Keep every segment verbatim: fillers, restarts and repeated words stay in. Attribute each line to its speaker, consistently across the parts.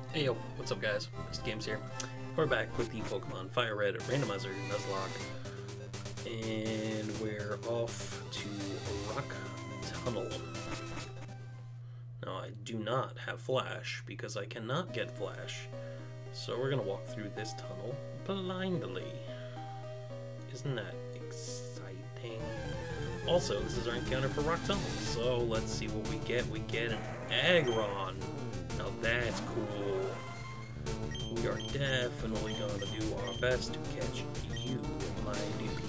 Speaker 1: Hey yo, what's up guys? bestatgames here. We're back with the Pokemon FireRed, Randomizer, Nuzlocke, and we're off to Rock Tunnel. Now I do not have Flash because I cannot get Flash, so we're gonna walk through this tunnel blindly. Isn't that exciting? Also, this is our encounter for Rock Tunnel, so let's see what we get. We get an Aggron. Now that's cool. We are definitely gonna do our best to catch you, my dude.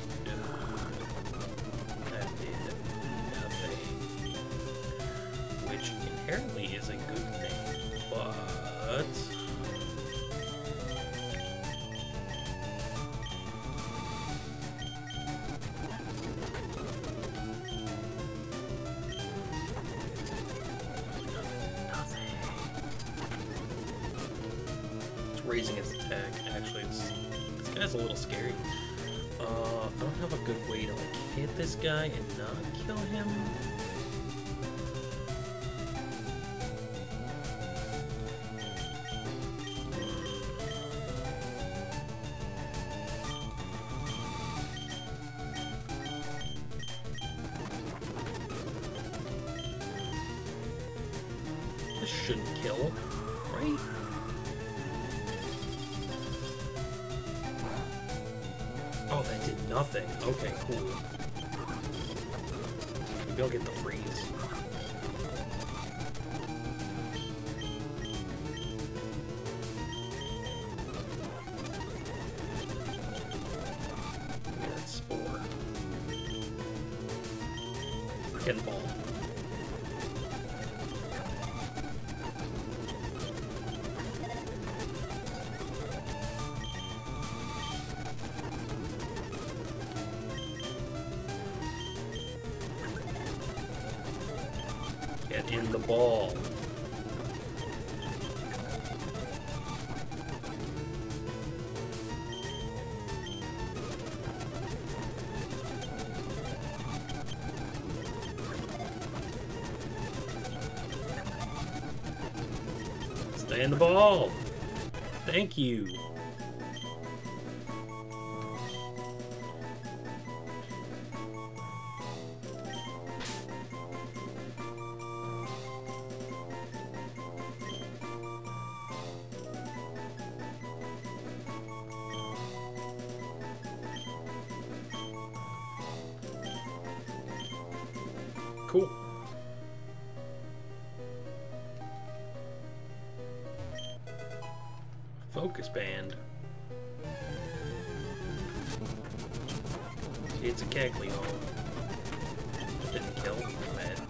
Speaker 1: That did nothing. Which inherently is a good thing, but... raising its attack. Actually, it's, this guy's a little scary. Uh, I don't have a good way to like hit this guy and not kill him. This shouldn't kill, right? Oh, that did nothing. Okay, cool. Maybe I'll get the freeze. Give me that spore. Getting ball. Get in the ball. Stay in the ball. Thank you. Cool. Focus band. It's a Kecleon. Didn't kill. Mad.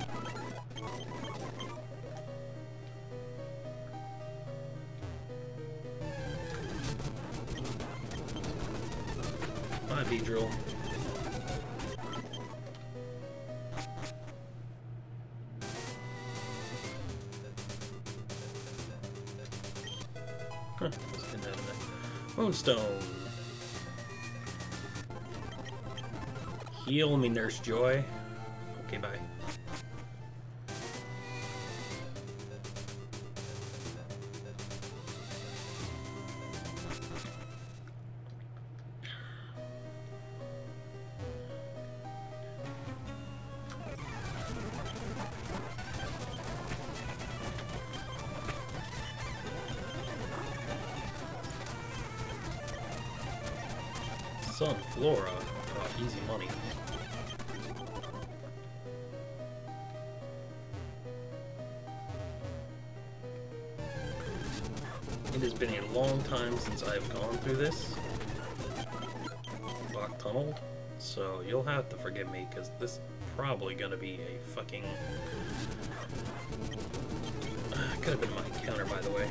Speaker 1: Hi, Beedrill. Huh, Moonstone. Heal me, Nurse Joy. Okay, bye. Sunflora, oh, easy money. It has been a long time since I've gone through this Rock Tunnel, so you'll have to forgive me because this is probably gonna be a fucking. Uh, could have been my counter, by the way.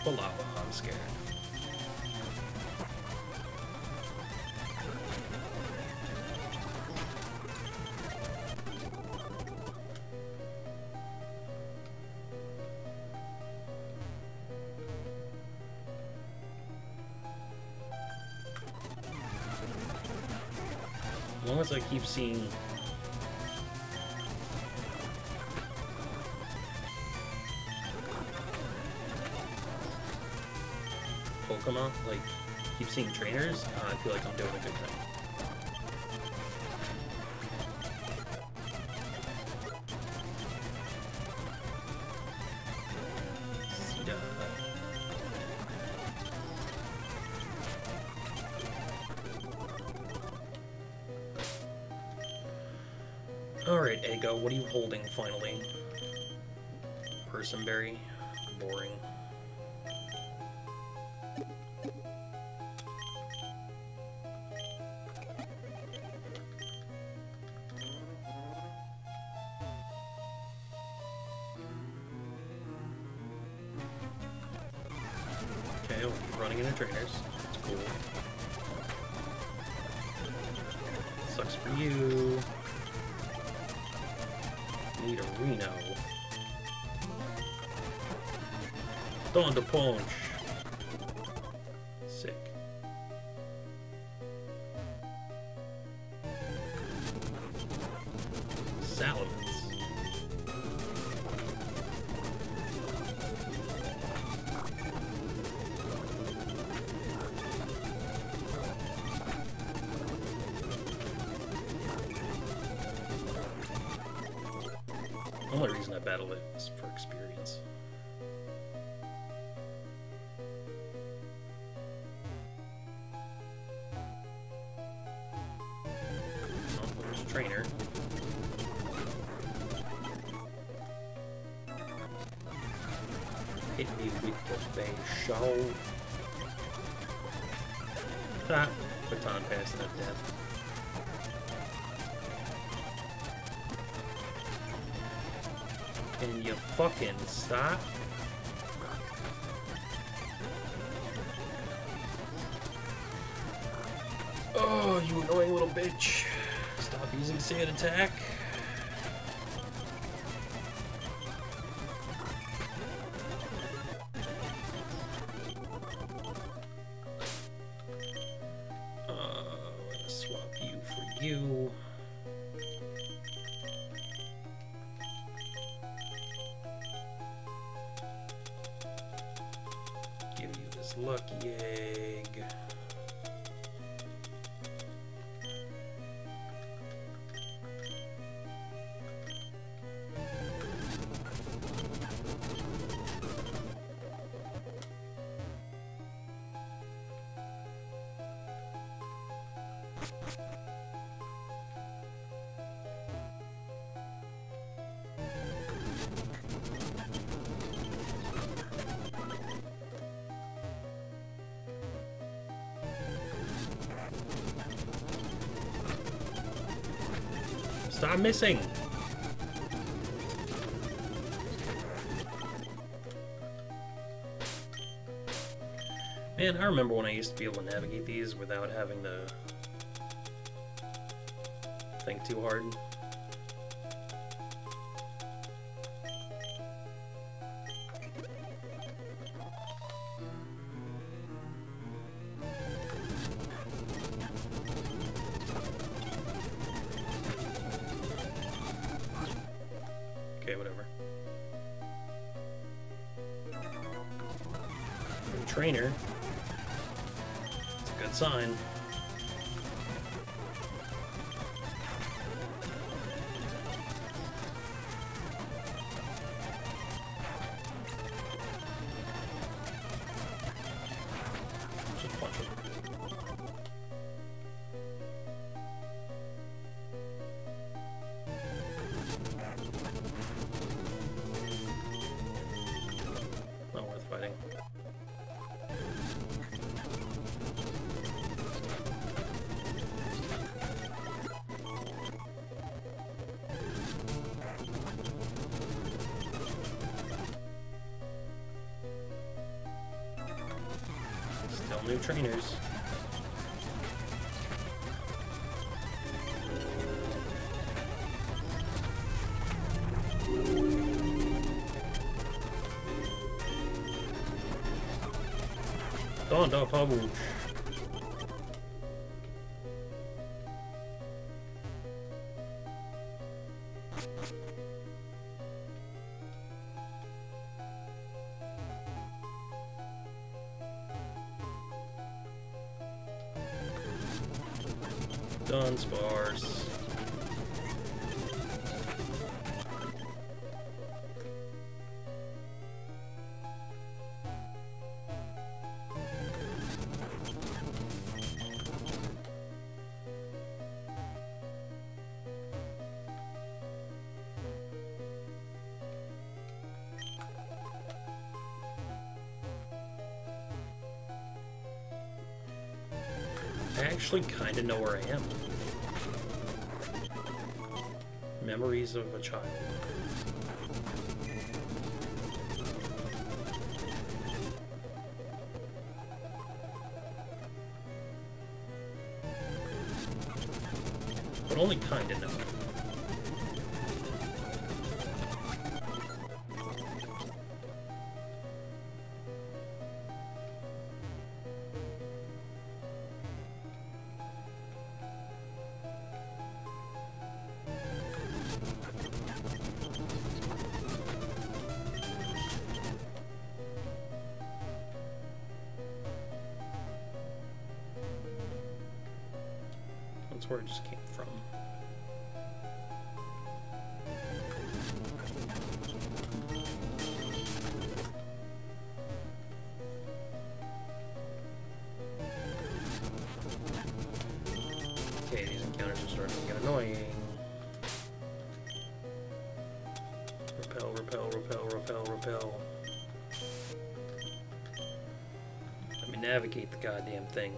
Speaker 1: for lava. I'm scared. As long as I keep seeing Pokemon, like, keep seeing trainers, uh, I feel like I'm doing a good thing. Alright, Ego, what are you holding finally? Personberry? Boring. Okay, we'll keep running into trainers. It's cool. Sucks for you. Need a Reno. Thunder Punch. Sick. Salamence. The only reason I battle it is for experience. Oh, there's a trainer. Hit me with the bay show. Ah, baton passing at death. Can you fucking stop? Oh, you annoying little bitch. Stop using sand attack. Uh, I'm gonna swap you for you. Lucky egg. Stop missing! Man, I remember when I used to be able to navigate these without having to think too hard. Okay, whatever. New trainer. It's a good sign. Just punch him. Not worth fighting. Still new trainers. Thunder Punch. Done sparse. I actually kind of know where I am. Memories of a child. But only kind of know. That's where it just came from. Okay, these encounters are starting to get annoying. Repel, repel, repel, repel, repel. Let me navigate the goddamn thing.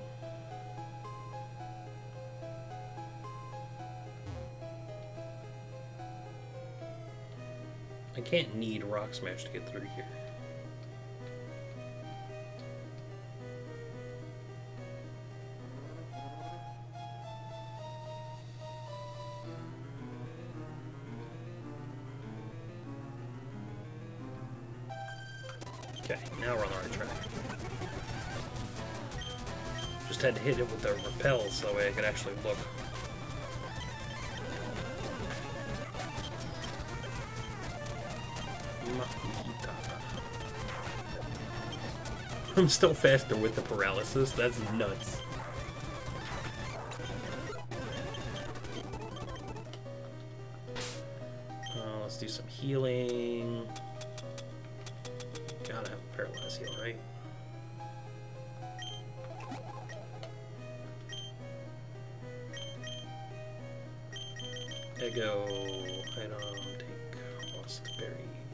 Speaker 1: I can't need Rock Smash to get through here. Okay, now we're on the right track. Just had to hit it with the repels so that way I could actually look. I'm still faster with the paralysis. That's nuts. Uh, let's do some healing. Gotta have a paralyzed heal, right? Ego item, take lost berry.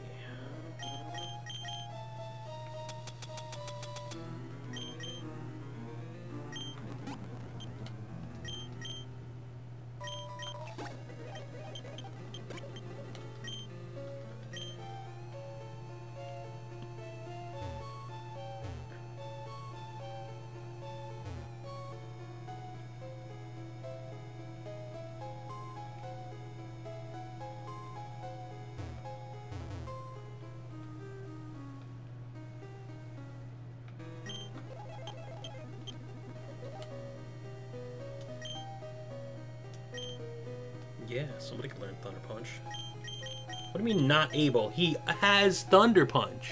Speaker 1: Yeah, somebody can learn Thunder Punch. What do you mean not able? He has Thunder Punch.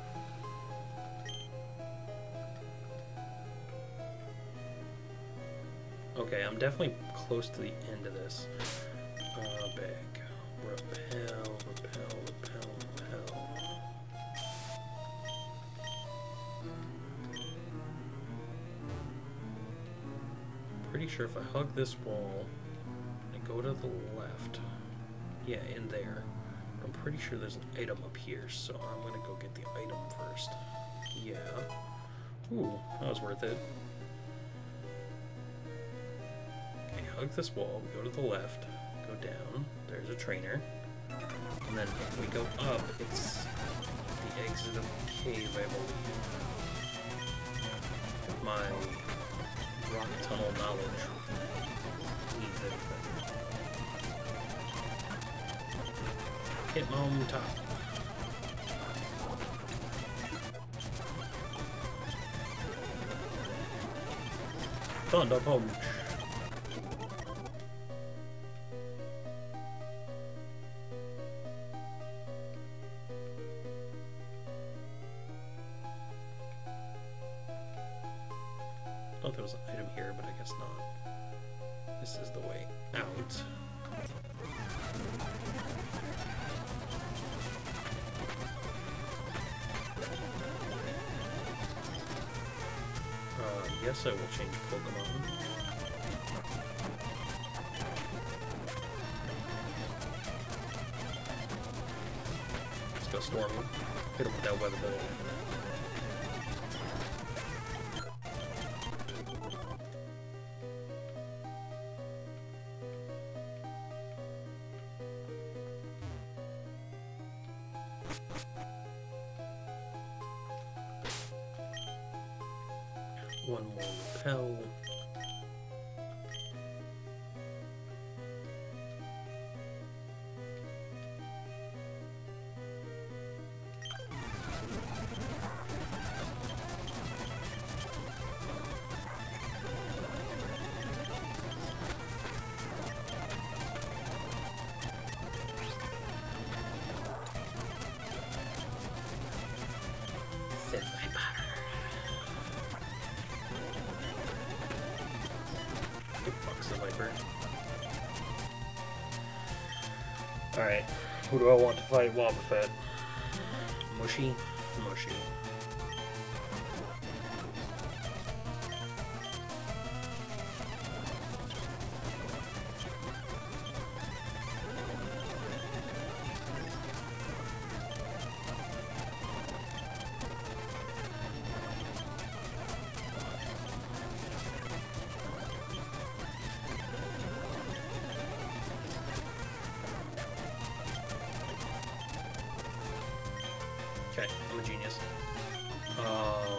Speaker 1: Okay, I'm definitely close to the end of this. Uh, back. Repel, repel, repel, repel. Pretty sure if I hug this wall, go to the left. Yeah, in there. I'm pretty sure there's an item up here, so I'm gonna go get the item first. Yeah. Ooh, that was worth it. Okay, hug this wall, go to the left, go down, there's a trainer. And then if we go up, it's the exit of the cave, I believe. If my rock tunnel knowledge means anything. Hit my own top. Thunder punch. Thought there was an item here, but I guess not. This is the way out. Uh, yes, I will change Pokemon. Let's go Storm him. Hit him with that weather ball. One more repel. Alright, who do I want to fight? Wobbuffet. Mushy? Mushy. Okay, I'm a genius. Um,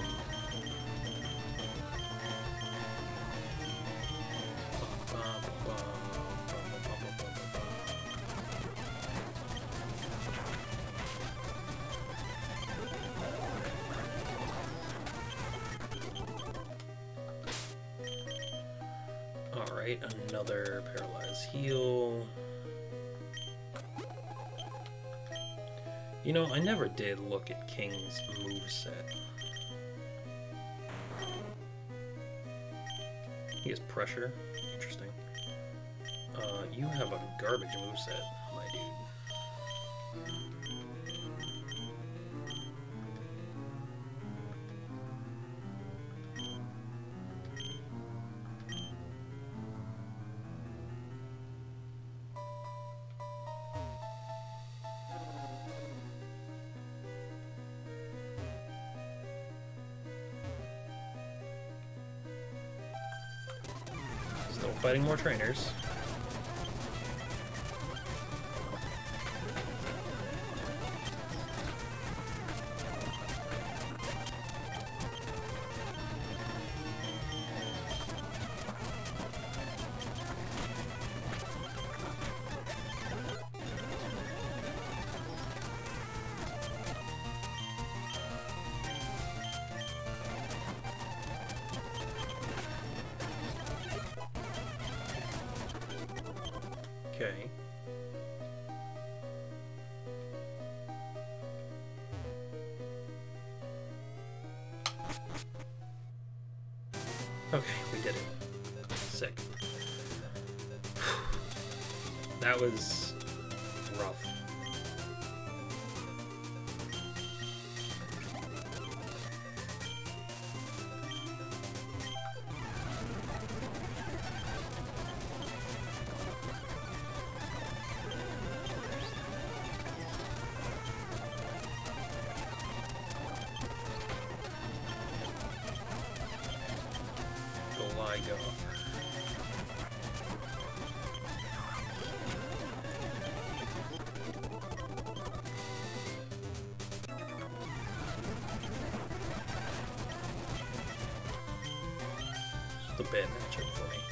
Speaker 1: Alright, another paralyzed heal. You know, I never did look at King's moveset. He has pressure. Interesting. Uh, you have a garbage moveset, my dude. Still fighting more trainers. Okay. Okay, we did it. Sick. That was rough. Go. a bad matchup for me.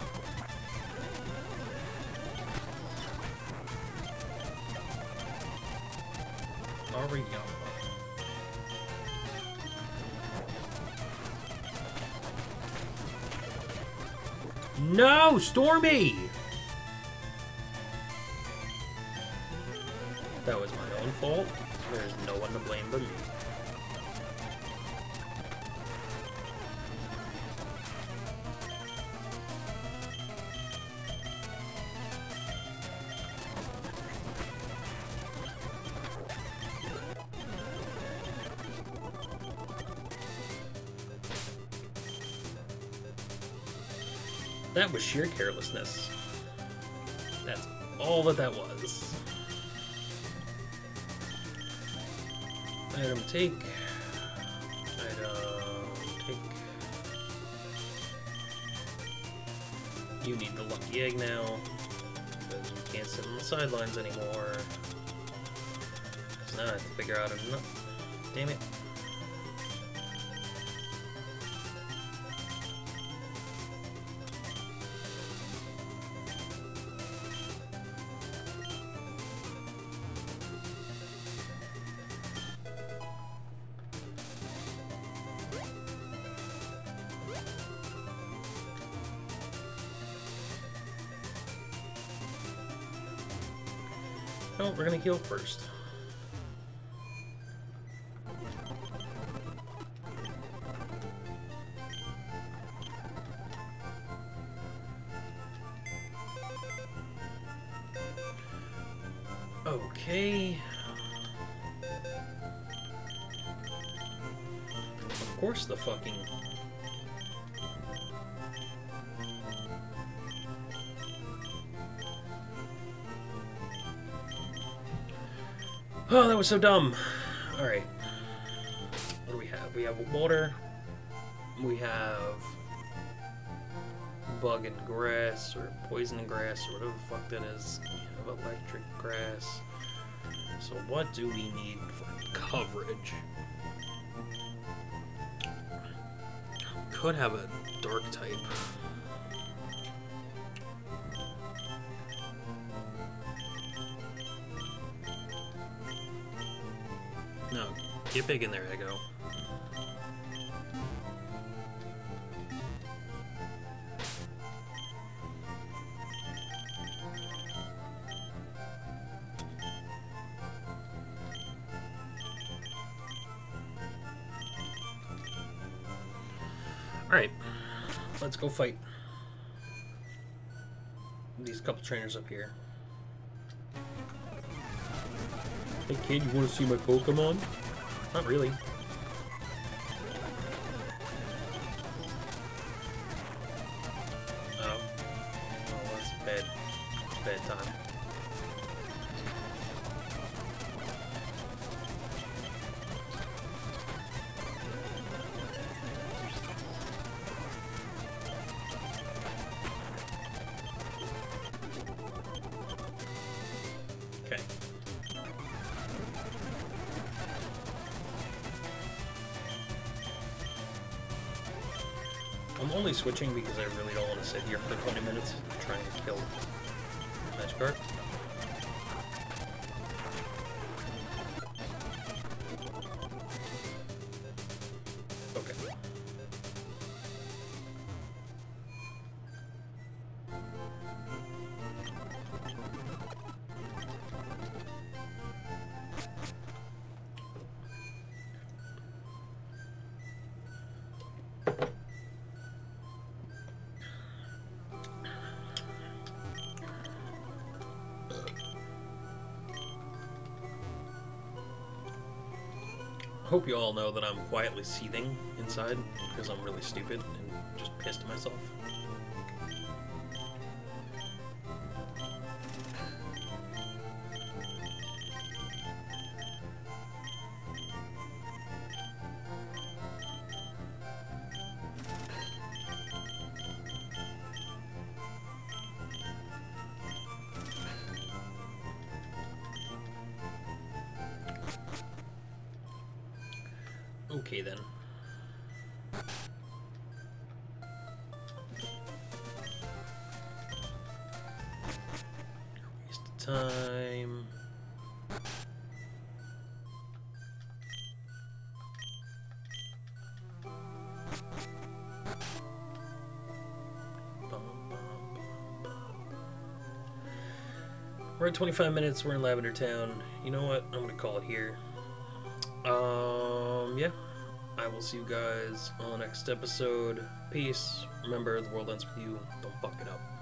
Speaker 1: Ariyama. No, Stormy! That was my own fault. There's no one to blame but me. That was sheer carelessness. That's all that that was. Item take. Item take. You need the lucky egg now, because you can't sit on the sidelines anymore. So now I have to figure out enough. Damn it. No, we're gonna heal first. Okay. Of course the fucking... Oh, that was so dumb. Alright. What do we have? We have water. We have bug and grass, or poison and grass, or whatever the fuck that is. We have electric grass. So what do we need for coverage? Could have a dark type. No, get big in there, Ego. Alright, let's go fight these couple trainers up here. Hey kid, you want to see my Pokemon? Not really. Oh. Oh, that's bad. It's bad time. Okay. I'm only switching because I really don't want to sit here for twenty minutes trying to kill Magikarp. Okay. Hope you all know that I'm quietly seething inside because I'm really stupid and just pissed at myself. Okay then. time. We're at twenty-five minutes. We're in Lavender Town. You know what? I'm gonna call it here. Um, yeah. I will see you guys on the next episode. Peace. Remember, the world ends with you. Don't fuck it up.